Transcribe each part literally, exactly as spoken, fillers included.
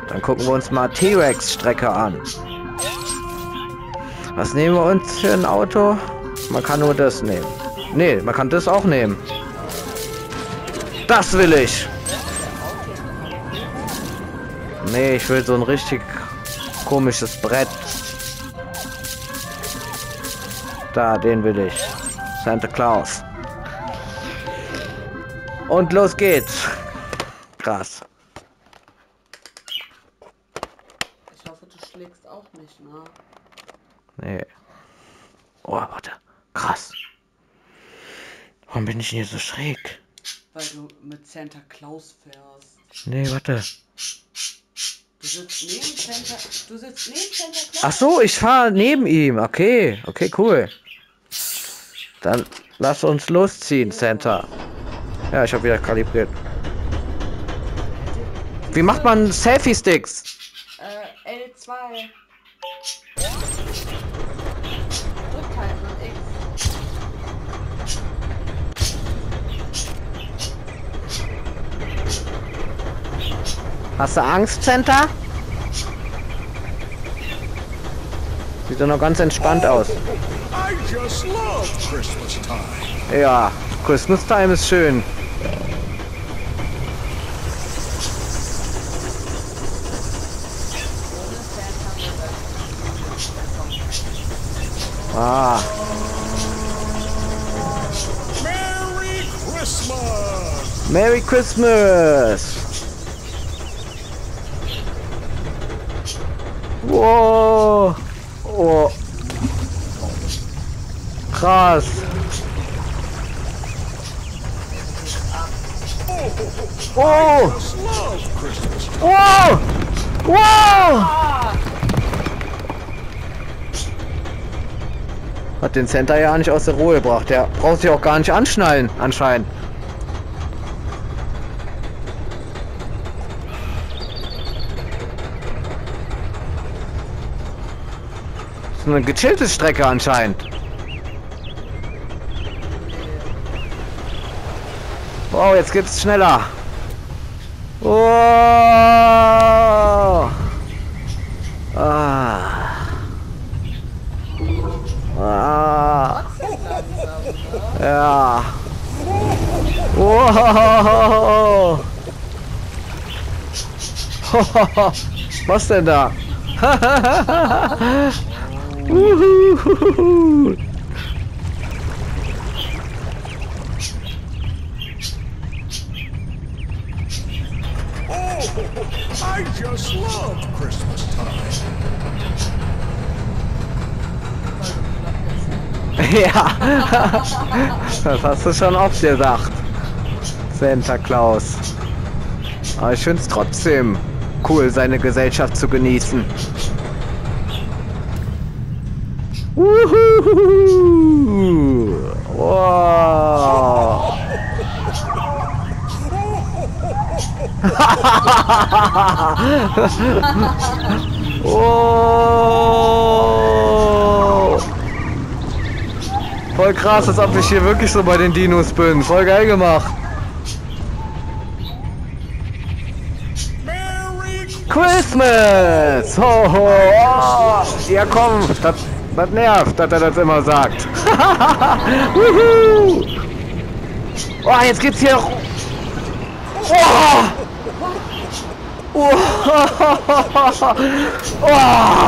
Dann gucken wir uns mal T-Rex-Strecke an. Was nehmen wir uns für ein Auto? Man kann nur das nehmen. Nee, man kann das auch nehmen. Das will ich. Nee, ich will so ein richtig komisches Brett. Da, den will ich. Santa Claus. Und los geht's. Krass. Ich hoffe, du schlägst auch nicht, ne? Nee. Oh, warte. Krass. Warum bin ich denn hier so schräg? Weil du mit Santa Claus fährst. Nee, warte. Du sitzt neben Santa... Du sitzt neben Santa Claus? Ach so, ich fahre neben ihm. Okay, okay, cool. Dann lass uns losziehen, Santa. Ja, ich habe wieder kalibriert. Wie macht man Selfie-Sticks? Äh, L zwei. Drück halt und X. Hast du Angst, Santa? Sieht doch noch ganz entspannt aus. I just love Christmas time. Ja, Christmas Time ist schön. Ah. Merry Christmas! Merry Christmas! Wow! Oh. Krass! Oh! Just love Christmas time. Wow! Wow! Hat den Center ja nicht aus der Ruhe gebracht. Der braucht sich auch gar nicht anschnallen, anscheinend. Das ist eine gechillte Strecke anscheinend. Wow, jetzt geht's schneller. Wow. Ah. Ah. Ja. Wow. Was denn da? Uhuhuhu. I just love Christmas time. Ja, das hast du schon oft gesagt, Santa Claus. Aber ich finde es trotzdem cool, seine Gesellschaft zu genießen. Uhuhu. Wow. Oh. Voll krass, als ob ich hier wirklich so bei den Dinos bin. Voll geil gemacht. Merry Christmas! Ho, ho, oh. Ja komm, das, das nervt, dass er das immer sagt. Wuhu. Oh, jetzt gibt's hier noch... Oh. Oh. Oh.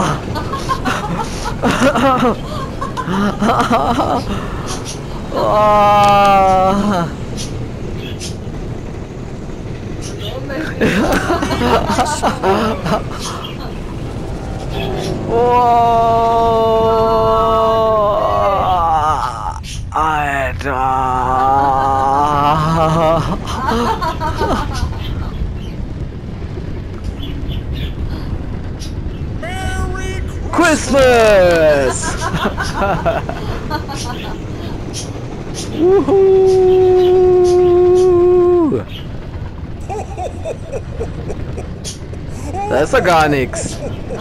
Oh. Oh. Alter. Merry Christmas! Wuhu! Da ist doch gar nichts.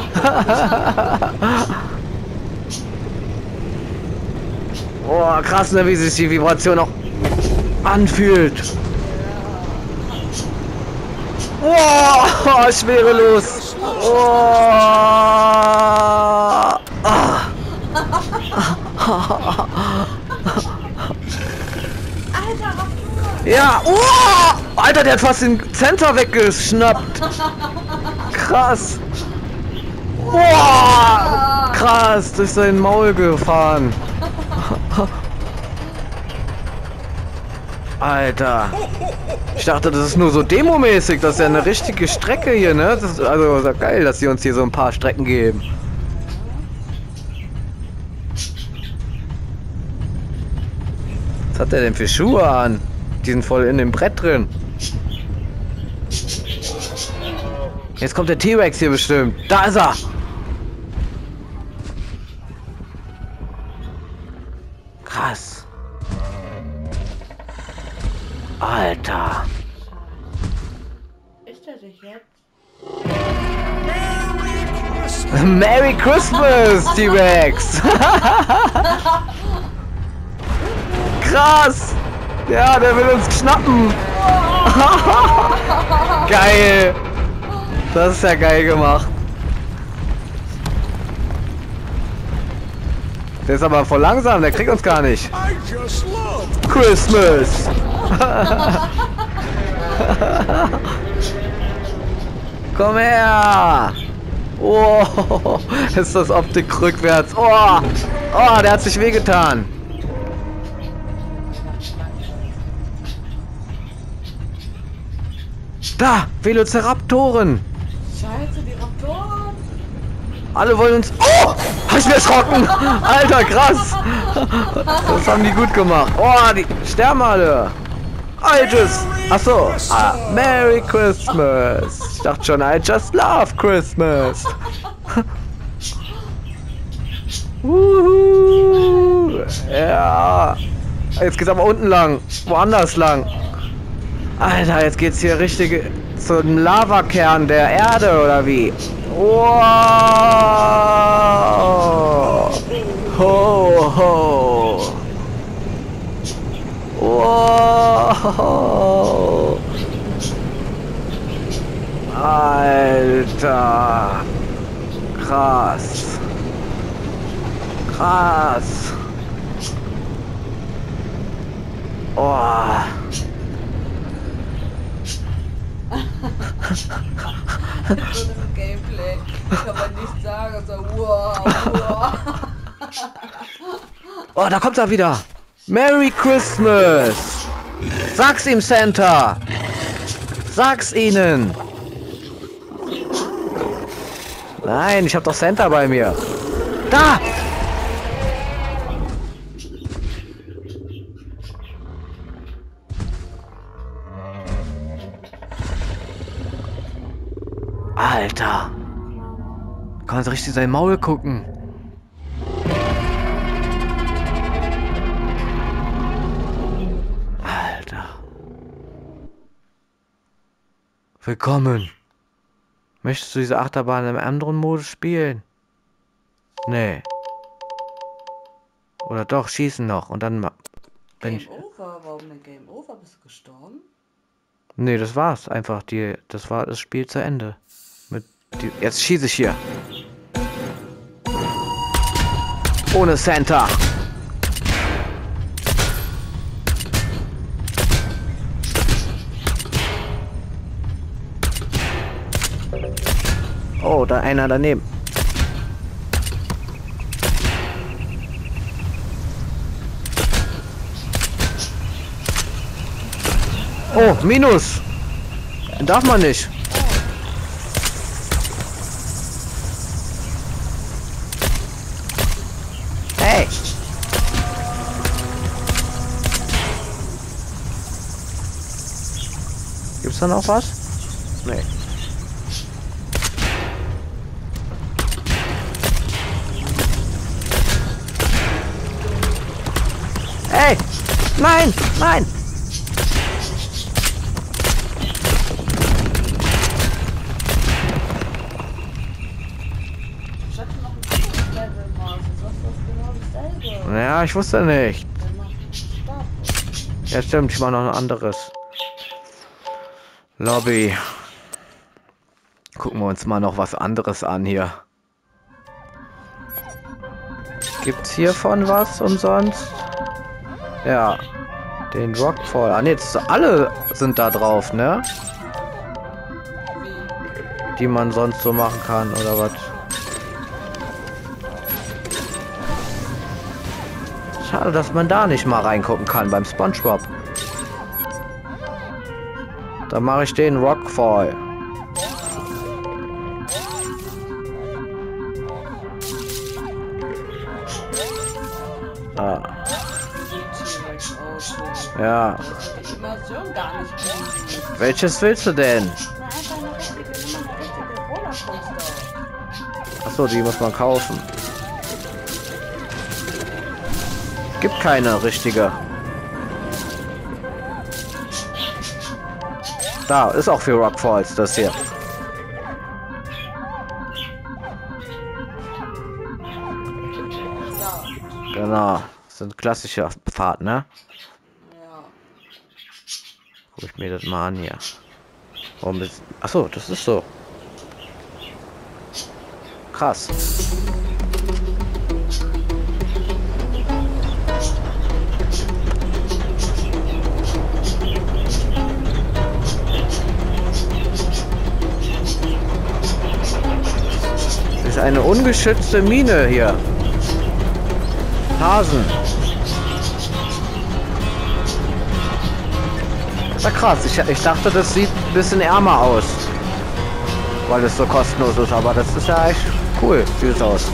Oh, krass, ne, wie sich die Vibration auch anfühlt. Oh, schwerelos. Oh. Ah. Alter, Raptor! Ja, oh. Alter, der hat fast den Center weggeschnappt. Krass. Boah, krass, durch sein Maul gefahren. Alter. Ich dachte, das ist nur so demomäßig, das ist ja eine richtige Strecke hier, ne? Das ist also ist ja geil, dass sie uns hier so ein paar Strecken geben. Was hat der denn für Schuhe an? Die sind voll in dem Brett drin. Jetzt kommt der T-Rex hier bestimmt. Da ist er! Krass. Alter. Ist er sich jetzt? Merry Christmas, T-Rex! Krass! Ja, der will uns schnappen! Geil! Das ist ja geil gemacht. Der ist aber voll langsam, der kriegt uns gar nicht. I just love Christmas! Komm her! Oh, ist das Optik rückwärts. Oh, oh, der hat sich wehgetan. Da, Velociraptoren. Scheiße, die Raptoren! Alle wollen uns... Oh, hab ich mir erschrocken. Alter, krass. Das haben die gut gemacht. Oh, die sterben alle. Altes. Achso. Ah, Merry Christmas. Ich dachte schon, I just love Christmas. Uhu. Ja. Jetzt geht's aber unten lang. Woanders lang. Alter, jetzt geht's hier richtig zum Lavakern der Erde, oder wie? Wow! Ho, ho! Wow! Alter! Krass! Krass! Oh! So das Gameplay. Kann man nicht sagen. So, wow, wow. Oh, da kommt er wieder. Merry Christmas. Sag's ihm, Santa. Sag's ihnen. Nein, ich hab doch Santa bei mir. Da. Alter. Kann man so richtig sein Maul gucken. Alter. Willkommen. Möchtest du diese Achterbahn im anderen Modus spielen? Nee. Oder doch, schießen noch und dann... Wenn Game ich... Over? Warum denn Game Over? Bist du gestorben? Nee, das war's einfach. Die, das war das Spiel zu Ende. Mit die, jetzt schieße ich hier. Ohne Santa. Oh, da einer daneben. Oh, Minus. Darf man nicht. Hey. Gibt's da noch was? Nee. Hey! Nein! Nein! Ja, ich wusste nicht. Ja, stimmt, ich mache noch ein anderes. Lobby. Gucken wir uns mal noch was anderes an hier. Gibt's hiervon was umsonst? Ja. Den Rockfall. Ah ne, jetzt alle sind da drauf, ne? Die man sonst so machen kann, oder was? Schade, dass man da nicht mal reingucken kann beim SpongeBob. Da mache ich den Rockfall. Ah. Ja. Animation gar nicht gut. Welches willst du denn? Na, einfach eine richtige, nimm mal eine richtige Rollercoaster. Achso, die muss man kaufen. Gibt keine richtige. Da, ist auch für Rockfalls, das hier. Da. Genau. Das sind klassische Fahrten, ne? Ja. Guck ich mir das mal an hier. Warum ist... Achso, das ist so. Krass. Das ist eine ungeschützte Mine hier. Hasen. Na krass, ich, ich dachte, das sieht ein bisschen ärmer aus. Weil es so kostenlos ist, aber das ist ja echt cool, sieht es aus.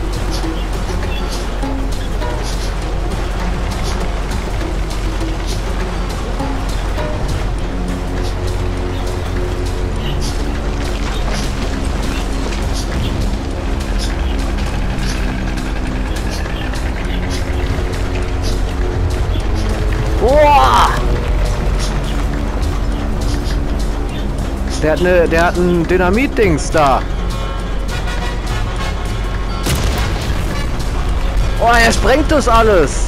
Boah! Der hat ne, der hat ein Dynamit-Dings da. Oh, er sprengt das alles.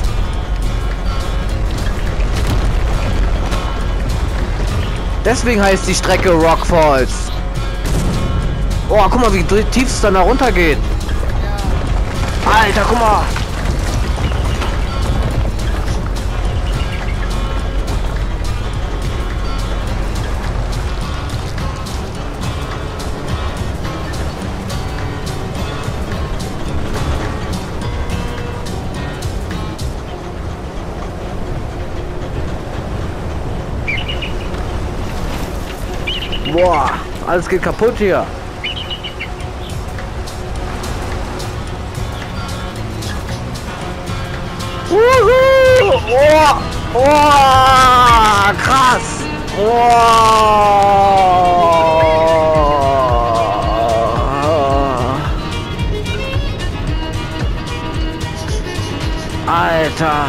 Deswegen heißt die Strecke Rockfalls. Oh, guck mal, wie tief es dann da runter geht. Alter, guck mal. Boah, alles geht kaputt hier. Wuhu! Oh, oh, krass. Oh. Alter.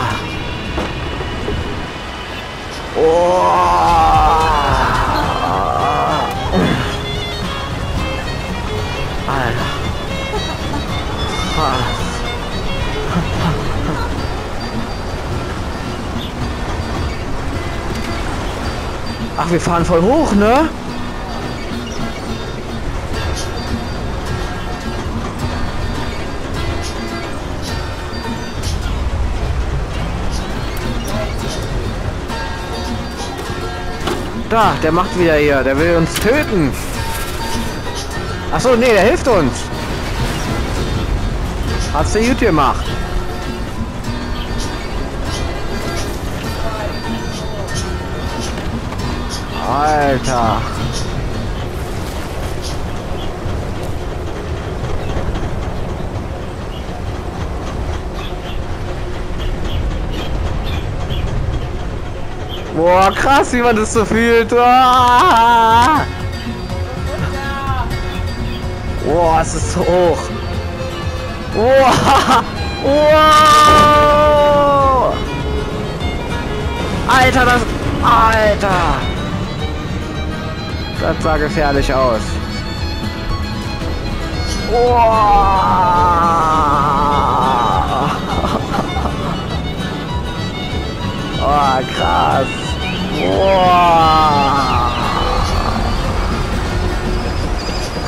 Oh. Alter. Ach, wir fahren voll hoch, ne? Da, der macht wieder hier. Der will uns töten. Ach so, nee, der hilft uns. Hat's der gut gemacht. Alter. Boah, krass, wie man das so fühlt. Ah! Boah, es ist so hoch. Boah! Wow! Alter, das... Alter! Das sah gefährlich aus. Wow! Oh, krass. Wow!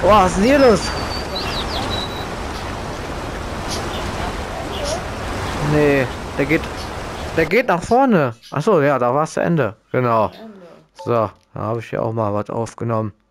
Oh, was ist denn hier los? Nee, der geht. Der geht nach vorne. Achso, ja, da war es zu Ende. Genau. Ende. So, da habe ich ja auch mal was aufgenommen.